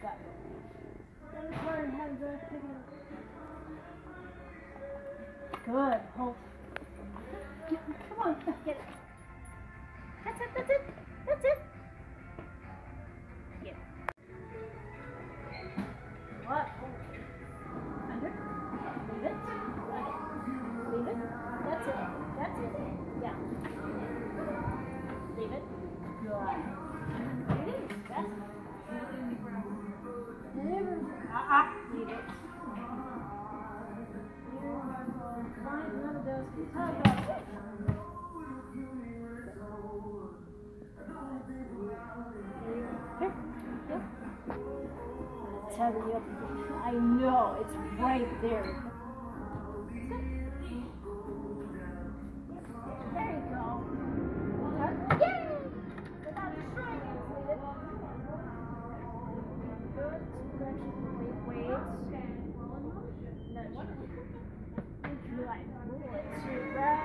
Got it. Good. Hold. Come on. Get it. That's it. That's it. That's it. Get it. What? Under. Leave it. Leave it. That's it. That's it. Yeah. Leave it. Good. Leave it. That's it. Leave it. Find one of those. Here. Here. Tell you. I know. It's right there. There you go. Yay! Without destroying it. Leave it. Good. Wait. Nudge. Right. Let's grab.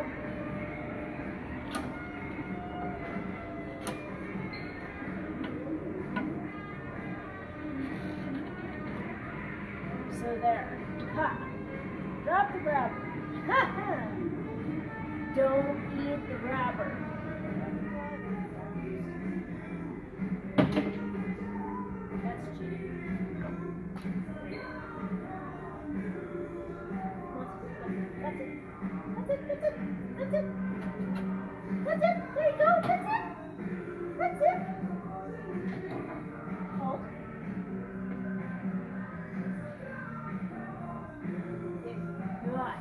So there. Ha! Drop the grabber. Ha ha! Don't eat the grabber. That's cheating. That's it. That's it. That's it. That's it. That's it. There you go. That's it. That's it. Hold. Good.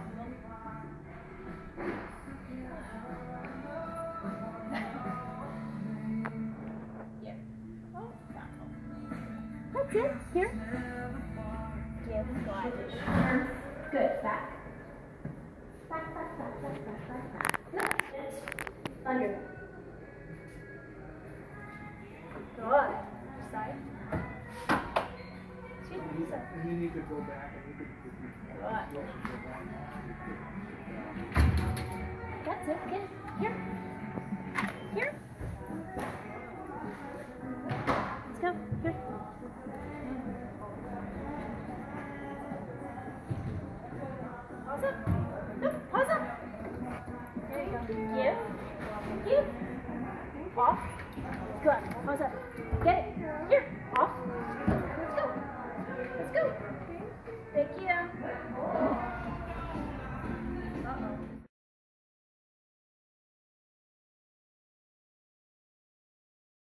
Yeah. Oh, that's it. Here. Give. Good. Back. Back. Under. Good. Side. And then you could go back and you could Good. That's it. Get it. Here. Here. Let's go. Here. Pause up. No, pause up. There you go. Give. Off. Good. Pause up. Get it. Here. Off. Let's go. Let's go. Thank you.